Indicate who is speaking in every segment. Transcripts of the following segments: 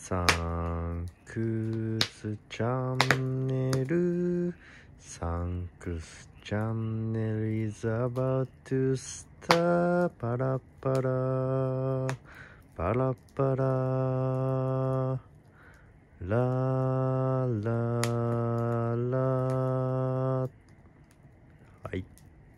Speaker 1: サンクスチャンネルサンクスチャンネル is about to start パラパラパラパララララはい。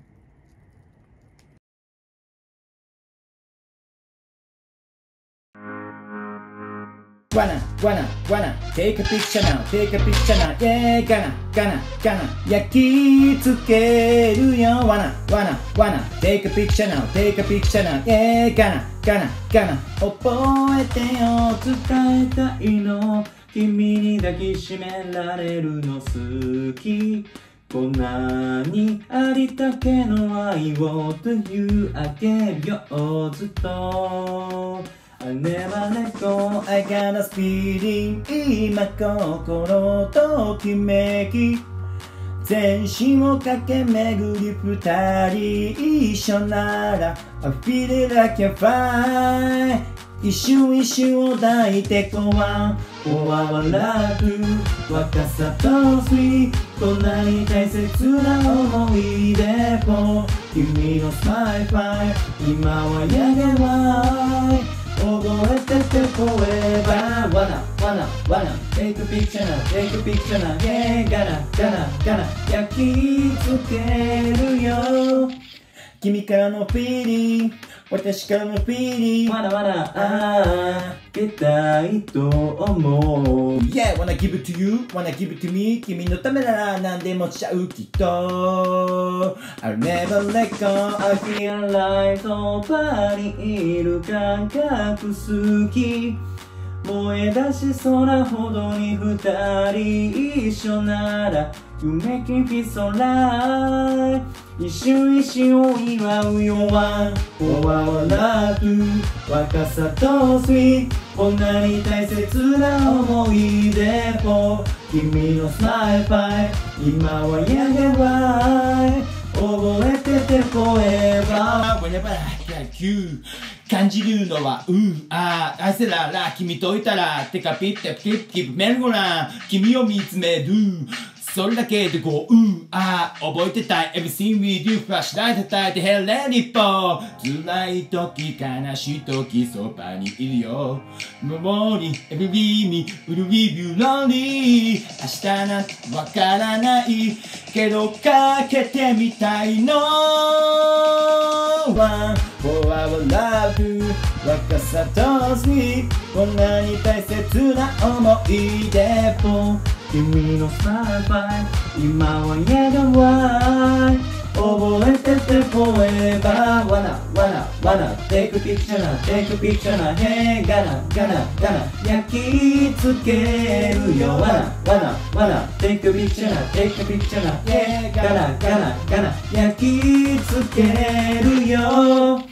Speaker 2: Wanna take a picture now, take a picture now, yeah, gonna 焼き付けるよ wanna take a picture now, take a picture now, yeah, gonna 覚えてよ伝えたいの君に抱きしめられるの好きこんなにありったけの愛をというあげるよずっとI never let go, I got a feeling 今心ときめき全身を駆け巡り二人一緒なら I feel it like a fly 一瞬一瞬を抱いてこわ笑う若さとスイートこんなに大切な思い出も君のスマイルファイ今はやげわい覚えてて forever wanna take a picture now take a picture now yeah gonna 焼き付けるよ君からのフィーリング私からのフィーリングwanna あげたいと思う Yeah wanna give it to you wanna give it to me 君のためなら何でもしちゃうきっと I'll never let go I feel like そばにいる感覚好き燃え出し空ほどに二人一緒なら You make me feel so right 一瞬一瞬を祝うよ笑う若さとスイートこんなに大切な思い出を君のスマイルファイ今はやげわい覚えてて forever Whenever I like you 感じるのは愛せらら君といたらテカピッテピッキプメルゴラン君を見つめるそれだけで覚えてたい Everything we do フラッシュライト叩いてヘレ日本辛い時悲しい時そばにいるよ守り Every me will leave you lonely 明日なんてわからないけどかけてみたいの One for our love 若さとスイートこんなに大切な思い出を君のスマイルファイ今はやがわい覚えてて forever wanna take a picture now take a picture now hey gonna 焼き付けるよ wanna take a picture now take a picture now hey gonna 焼き付けるよ